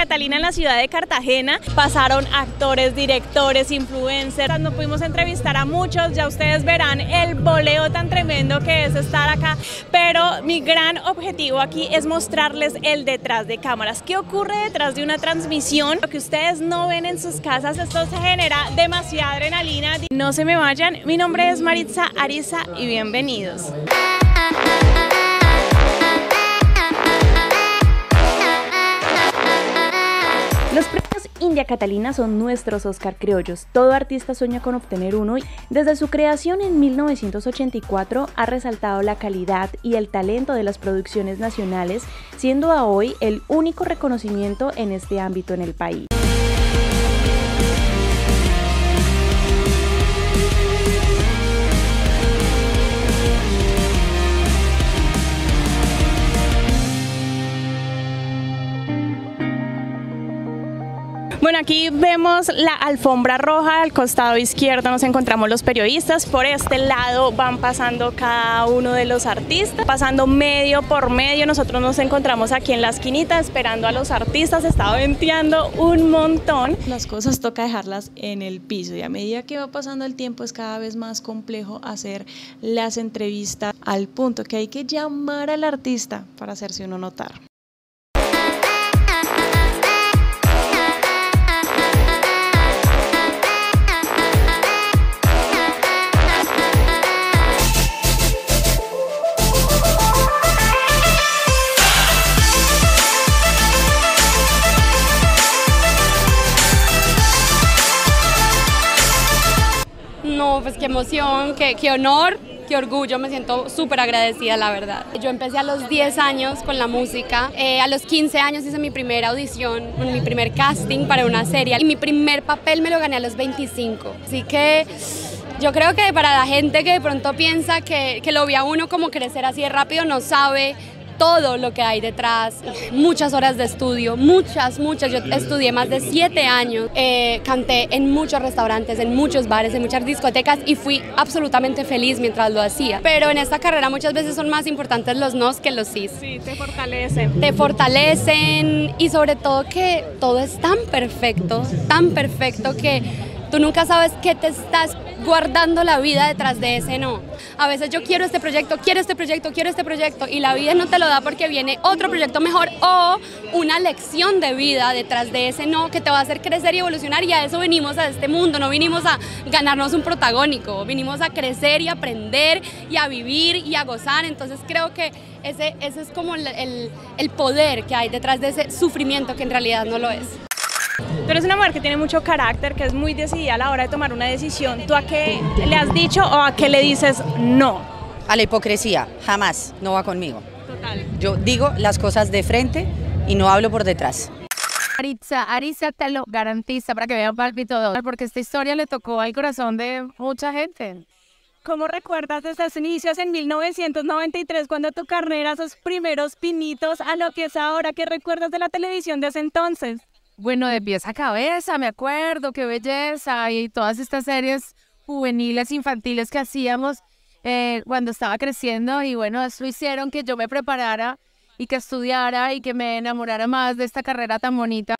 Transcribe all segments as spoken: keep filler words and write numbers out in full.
Catalina en la ciudad de Cartagena. Pasaron actores, directores, influencers. No pudimos entrevistar a muchos, ya ustedes verán el boleo tan tremendo que es estar acá. Pero mi gran objetivo aquí es mostrarles el detrás de cámaras. ¿Qué ocurre detrás de una transmisión? Lo que ustedes no ven en sus casas, esto se genera demasiada adrenalina. No se me vayan, mi nombre es Maritza Ariza y bienvenidos. Los premios India Catalina son nuestros Oscar criollos. Todo artista sueña con obtener uno. Desde su creación en mil novecientos ochenta y cuatro ha resaltado la calidad y el talento de las producciones nacionales, siendo a hoy el único reconocimiento en este ámbito en el país. Bueno, aquí vemos la alfombra roja, al costado izquierdo nos encontramos los periodistas, por este lado van pasando cada uno de los artistas, pasando medio por medio, nosotros nos encontramos aquí en la esquinita esperando a los artistas, está venteando un montón. Las cosas toca dejarlas en el piso y a medida que va pasando el tiempo es cada vez más complejo hacer las entrevistas al punto que hay que llamar al artista para hacerse uno notar. No, pues qué emoción, qué, qué honor, qué orgullo, me siento súper agradecida, la verdad. Yo empecé a los diez años con la música, eh, a los quince años hice mi primera audición, mi primer casting para una serie y mi primer papel me lo gané a los veinticinco, así que yo creo que para la gente que de pronto piensa que, que lo ve a uno como crecer así de rápido, no sabe todo lo que hay detrás, muchas horas de estudio, muchas, muchas, yo estudié más de siete años, eh, canté en muchos restaurantes, en muchos bares, en muchas discotecas y fui absolutamente feliz mientras lo hacía, pero en esta carrera muchas veces son más importantes los nos que los sís. Sí, te fortalecen. Te fortalecen y sobre todo que todo es tan perfecto, tan perfecto que tú nunca sabes qué te estás guardando la vida detrás de ese no. A veces yo quiero este proyecto, quiero este proyecto, quiero este proyecto y la vida no te lo da porque viene otro proyecto mejor o una lección de vida detrás de ese no que te va a hacer crecer y evolucionar y a eso venimos a este mundo, no vinimos a ganarnos un protagónico, vinimos a crecer y aprender y a vivir y a gozar, entonces creo que ese, ese es como el, el, el poder que hay detrás de ese sufrimiento que en realidad no lo es. Tú eres una mujer que tiene mucho carácter, que es muy decidida a la hora de tomar una decisión. ¿Tú a qué le has dicho o a qué le dices no? A la hipocresía, jamás, no va conmigo. Total. Yo digo las cosas de frente y no hablo por detrás. Maritza Ariza te lo garantiza para que vean Palpito dos, porque esta historia le tocó al corazón de mucha gente. ¿Cómo recuerdas esos inicios en mil novecientos noventa y tres cuando tu carrera, esos primeros pinitos a lo que es ahora? ¿Qué recuerdas de la televisión de ese entonces? Bueno, de pies a cabeza, me acuerdo, qué belleza, y todas estas series juveniles, infantiles que hacíamos eh, cuando estaba creciendo, y bueno, eso hicieron que yo me preparara y que estudiara y que me enamorara más de esta carrera tan bonita.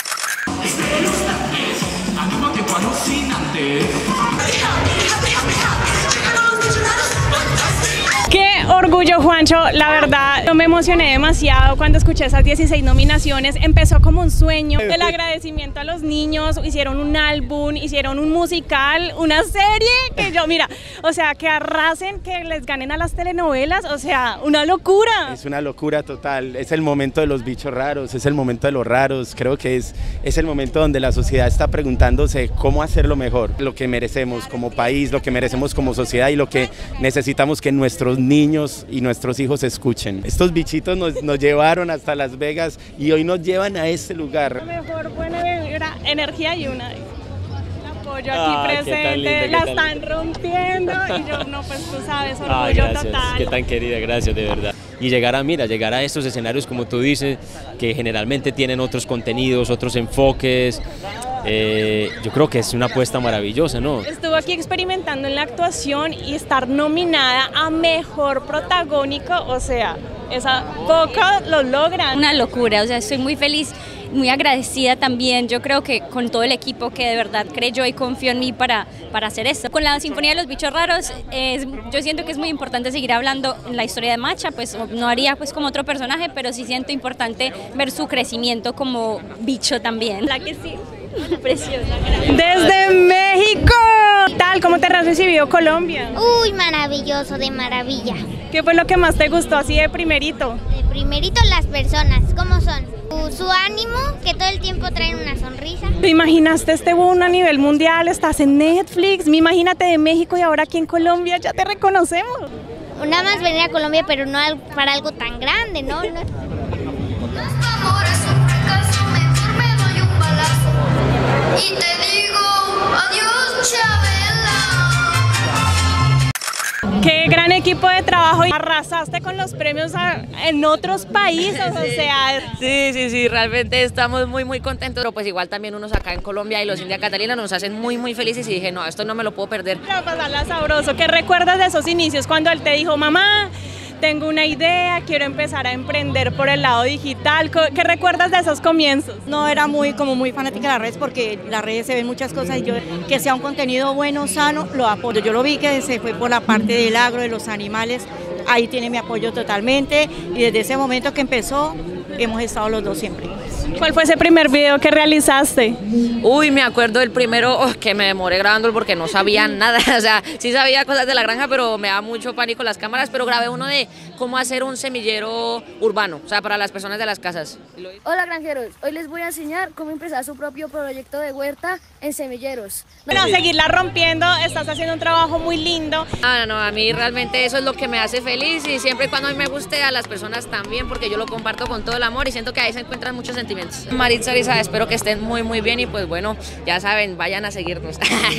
¡Qué orgullo, Juancho! La verdad, yo me emocioné demasiado cuando escuché esas dieciséis nominaciones. Empezó como un sueño, el agradecimiento a los niños, hicieron un álbum, hicieron un musical, una serie que yo, mira, o sea, que arrasen, que les ganen a las telenovelas, o sea, una locura. Es una locura total, es el momento de los bichos raros, es el momento de los raros, creo que es, es el momento donde la sociedad está preguntándose cómo hacerlo mejor, lo que merecemos como país, lo que merecemos como sociedad y lo que necesitamos que nuestros niños y nuestros hijos escuchen. Estos bichitos nos, nos llevaron hasta Las Vegas y hoy nos llevan a este lugar. La mejor buena vibra, energía y una. La apoyo aquí Ah, presente, lindo, la tan están lindo. rompiendo y yo, no, pues tú sabes, orgullo Ah, gracias, total. qué tan querida, gracias de verdad. Y llegar a, mira, llegar a estos escenarios como tú dices, que generalmente tienen otros contenidos, otros enfoques, eh, yo creo que es una apuesta maravillosa, ¿no? Estuvo aquí experimentando en la actuación y estar nominada a Mejor Protagónico, o sea, esa poco lo logran. Una locura, o sea, estoy muy feliz muy agradecida también, yo creo que con todo el equipo que de verdad creyó y confió en mí para, para hacer esto. Con la Sinfonía de los Bichos Raros, es, yo siento que es muy importante seguir hablando en la historia de Macha, pues no haría pues como otro personaje, pero sí siento importante ver su crecimiento como bicho también. ¿La que sí? Preciosa. Desde México. ¿Qué tal? ¿Cómo te has recibido Colombia? Uy, maravilloso, de maravilla. ¿Qué fue lo que más te gustó así de primerito? De primerito las personas, ¿cómo son? Su, su ánimo, que todo el tiempo traen una sonrisa. ¿Te imaginaste este boom a nivel mundial? Estás en Netflix, imagínate de México y ahora aquí en Colombia ya te reconocemos. Nada más venir a Colombia, pero no para algo tan grande, ¿no? no. Y te digo, adiós, Chabela. Qué gran equipo de trabajo. Arrasaste con los premios a, en otros países, sí. O sea. Sí, sí, sí, realmente estamos muy, muy contentos. Pero pues igual también unos acá en Colombia y los India Catalina nos hacen muy, muy felices y dije, no, esto no me lo puedo perder. Para pasarla sabroso. ¿Qué recuerdas de esos inicios cuando él te dijo, mamá, tengo una idea, quiero empezar a emprender por el lado digital? ¿Qué recuerdas de esos comienzos? No, era muy como muy fanática de las redes porque en las redes se ven muchas cosas y yo que sea un contenido bueno, sano, lo apoyo. Yo lo vi que se fue por la parte del agro, de los animales, ahí tiene mi apoyo totalmente y desde ese momento que empezó hemos estado los dos siempre. ¿Cuál fue ese primer video que realizaste? Uy, me acuerdo del primero oh, que me demoré grabándolo porque no sabía nada, o sea, sí sabía cosas de la granja, pero me da mucho pánico las cámaras, pero grabé uno de cómo hacer un semillero urbano, o sea, para las personas de las casas. Hola granjeros, hoy les voy a enseñar cómo empezar su propio proyecto de huerta en semilleros. Bueno, seguirla rompiendo, estás haciendo un trabajo muy lindo. No, no, no, a mí realmente eso es lo que me hace feliz y siempre y cuando a mí me guste a las personas también, porque yo lo comparto con todo el amor y siento que ahí se encuentran muchos sentimientos. Maritza, Lisa, espero que estén muy muy bien y pues bueno, ya saben, vayan a seguirnos.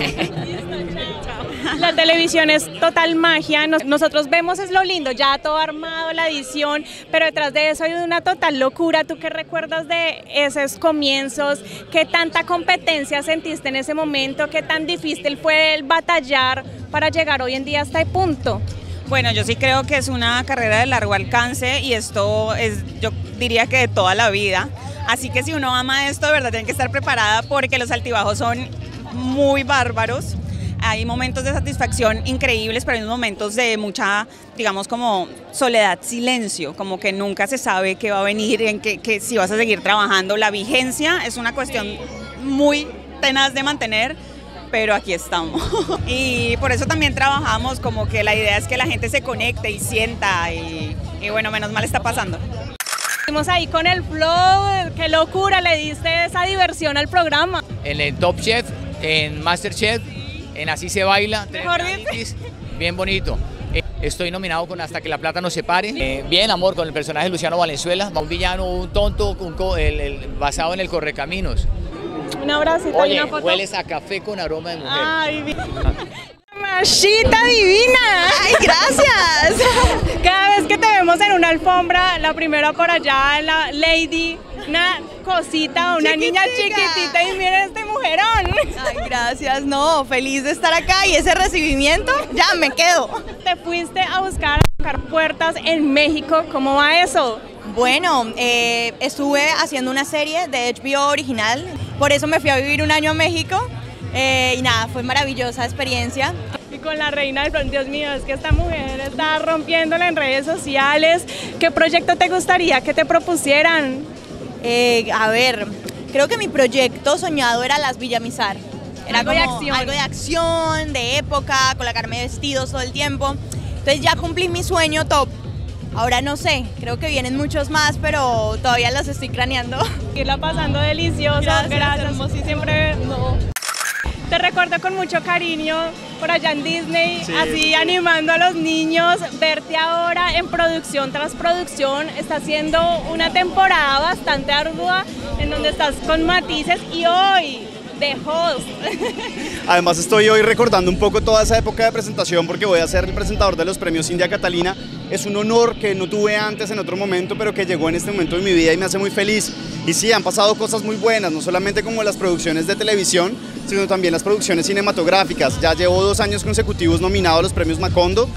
La televisión es total magia, nosotros vemos es lo lindo, ya todo armado, la edición, pero detrás de eso hay una total locura. ¿Tú qué recuerdas de esos comienzos? ¿Qué tanta competencia sentiste en ese momento? ¿Qué tan difícil fue el batallar para llegar hoy en día hasta el punto? Bueno, yo sí creo que es una carrera de largo alcance y esto es, yo diría que de toda la vida. Así que si uno ama esto, de verdad tiene que estar preparada porque los altibajos son muy bárbaros. Hay momentos de satisfacción increíbles, pero hay momentos de mucha, digamos, como soledad, silencio, como que nunca se sabe qué va a venir, en qué, que si vas a seguir trabajando. La vigencia es una cuestión muy tenaz de mantener, pero aquí estamos. Y por eso también trabajamos, como que la idea es que la gente se conecte y sienta, y, y bueno, menos mal está pasando. Estuvimos ahí con el flow, qué locura, le diste esa diversión al programa. En el Top Chef, en Masterchef, en Así se baila, bien bonito. Estoy nominado con Hasta que la plata nos separe. Eh, bien, amor, con el personaje de Luciano Valenzuela, un villano, un tonto, un co el, el, basado en el Correcaminos. Un abracito. Oye, y una foto. Hueles a café con aroma de mujer. Ay, Machita divina. Ay, gracias. Cada vez que te vemos en una alfombra, la primera por allá, la Lady, una cosita, una chiquitica. Niña chiquitita y miren este mujerón. Ay, gracias, no, feliz de estar acá y ese recibimiento, ya me quedo. Te fuiste a buscar, a tocar puertas en México, ¿cómo va eso? Bueno, eh, estuve haciendo una serie de H B O original, por eso me fui a vivir un año a México. Eh, y nada, fue maravillosa experiencia. Y con la reina del front, Dios mío, es que esta mujer está rompiéndola en redes sociales. ¿Qué proyecto te gustaría que te propusieran? Eh, a ver, creo que mi proyecto soñado era Las Villamizar. Era algo como de acción. Algo de acción, de época, colocarme vestidos todo el tiempo. Entonces ya cumplí mi sueño top. Ahora no sé, creo que vienen muchos más, pero todavía los estoy craneando. Irla pasando deliciosa, gracias. gracias. Siempre... No. Te recuerdo con mucho cariño por allá en Disney, sí, así sí. animando a los niños, verte ahora en producción tras producción. Está siendo una temporada bastante ardua en donde estás con matices y hoy de host. Además estoy hoy recordando un poco toda esa época de presentación porque voy a ser el presentador de los premios India Catalina. Es un honor que no tuve antes en otro momento, pero que llegó en este momento de mi vida y me hace muy feliz. Y sí, han pasado cosas muy buenas, no solamente como las producciones de televisión, sino también las producciones cinematográficas. Ya llevo dos años consecutivos nominado a los premios Macondo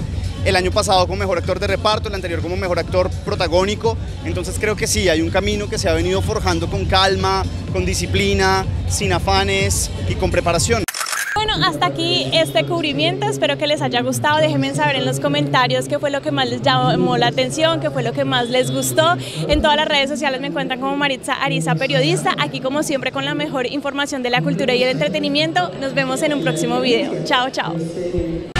el año pasado como mejor actor de reparto, el anterior como mejor actor protagónico, entonces creo que sí, hay un camino que se ha venido forjando con calma, con disciplina, sin afanes y con preparación. Bueno, hasta aquí este cubrimiento, espero que les haya gustado, déjenme saber en los comentarios qué fue lo que más les llamó la atención, qué fue lo que más les gustó. En todas las redes sociales me encuentran como Maritza Ariza Periodista, aquí como siempre con la mejor información de la cultura y el entretenimiento. Nos vemos en un próximo video. Chao, chao.